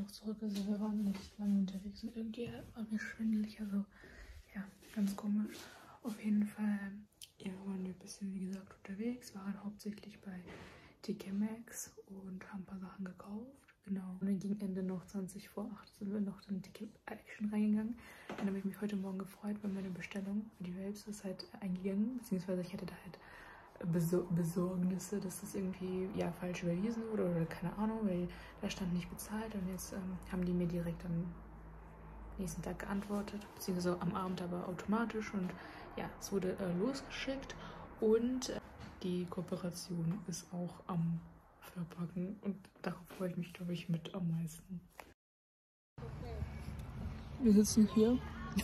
noch zurück. Also wir waren nicht lange unterwegs und irgendwie war mir schwindelig. Also ja, ganz komisch. Auf jeden Fall, ja, waren wir ein bisschen, wie gesagt, unterwegs. Waren hauptsächlich bei TK Maxx und haben ein paar Sachen gekauft. Genau. Und dann gegen Ende noch 20 vor 8 sind wir noch in TK Action reingegangen. Dann habe ich mich heute Morgen gefreut, weil meine Bestellung für die Vapes ist halt eingegangen. Beziehungsweise ich hatte da halt Besorgnisse, dass das irgendwie ja falsch überwiesen wurde oder keine Ahnung, weil da stand nicht bezahlt. Und jetzt haben die mir direkt am nächsten Tag geantwortet, beziehungsweise am Abend aber automatisch. Und ja, es wurde losgeschickt und die Kooperation ist auch am Verpacken und darauf freue ich mich, glaube ich, mit am meisten. Wir sitzen hier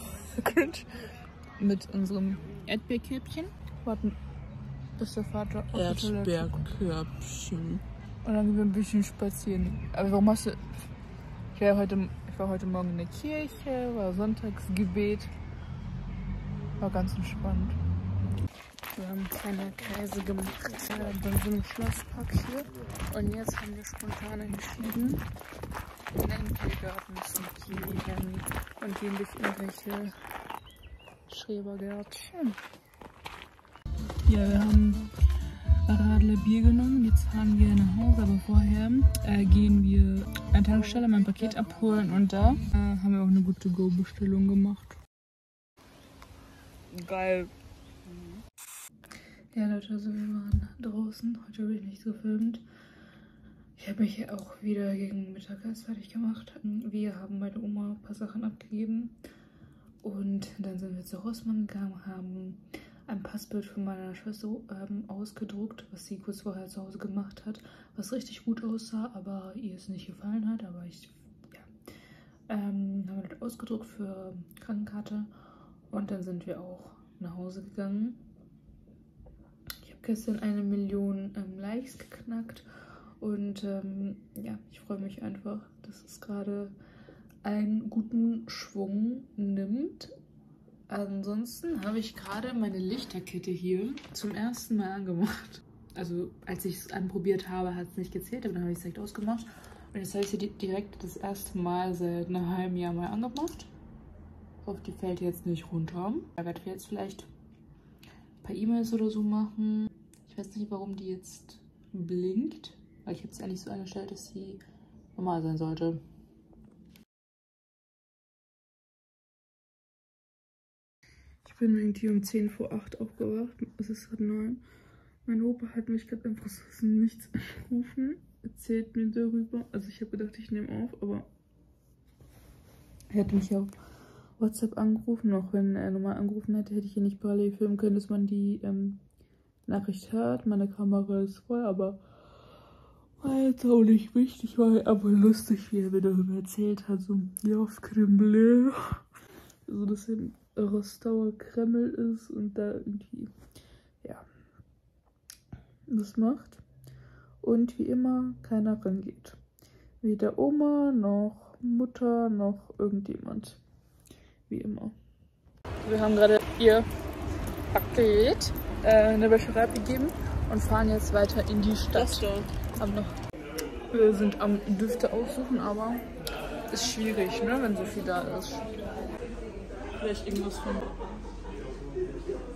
mit unserem Erdbeerkörbchen, warten, bis der Vater auf die Toilette Erdbeerkörbchen. und dann gehen wir ein bisschen spazieren. Aber warum hast du... Ich war heute Morgen in der Kirche, war Sonntagsgebet, war ganz entspannt. Wir haben kleine Kreise gemacht bei so einem Schlosspark hier. Und jetzt haben wir spontan entschieden, in den Tiergarten zu gehen und gehen durch irgendwelche Schrebergärtchen. Ja, wir haben Radler Bier genommen. Jetzt fahren wir nach Hause, aber vorher gehen wir an der Tankstelle mein Paket abholen und da haben wir auch eine gute Go-Bestellung gemacht. Geil. Ja Leute, also wir waren draußen, heute habe ich nichts gefilmt. Ich habe mich ja auch wieder gegen Mittag erst fertig gemacht. Wir haben meine Oma ein paar Sachen abgegeben und dann sind wir zu Rossmann gegangen, haben ein Passbild von meiner Schwester ausgedruckt, was sie kurz vorher zu Hause gemacht hat, was richtig gut aussah, aber ihr es nicht gefallen hat, aber haben wir das ausgedruckt für Krankenkarte und dann sind wir auch nach Hause gegangen. Gestern 1 Million Likes geknackt und ja, ich freue mich einfach, dass es gerade einen guten Schwung nimmt. Ansonsten habe ich gerade meine Lichterkette hier zum ersten Mal angemacht. Also als ich es anprobiert habe, hat es nicht gezählt, aber dann habe ich es direkt ausgemacht. Und jetzt habe ich sie direkt das erste Mal seit einem halben Jahr mal angemacht. Ich hoffe, die fällt jetzt nicht runter. Da werde ich jetzt vielleicht ein paar E-Mails oder so machen. Ich weiß nicht, warum die jetzt blinkt, weil ich habe es eigentlich so eingestellt, dass sie normal sein sollte. Ich bin irgendwie um 10 vor 8 aufgewacht. Es ist gerade 9. Mein Opa hat mich gerade einfach so aus dem Nichts angerufen. Erzählt mir darüber. Also ich habe gedacht, ich nehme auf, aber er hat mich auf WhatsApp angerufen. Auch wenn er normal angerufen hätte, hätte ich hier nicht parallel filmen können, dass man die Nachricht hört. Meine Kamera ist voll, aber war jetzt auch nicht wichtig, war aber lustig, wie er mir darüber erzählt hat. So, ja, auf Kreml. Also, dass er ein Rostauer Kreml ist und da irgendwie, ja, was macht. Und wie immer keiner rangeht. Weder Oma, noch Mutter, noch irgendjemand. Wie immer. Wir haben gerade ihr Paket in der Wäscherei abgegeben und fahren jetzt weiter in die Stadt. Wir sind am Düfte aussuchen, aber ist schwierig, ne, wenn so viel da ist. Vielleicht irgendwas von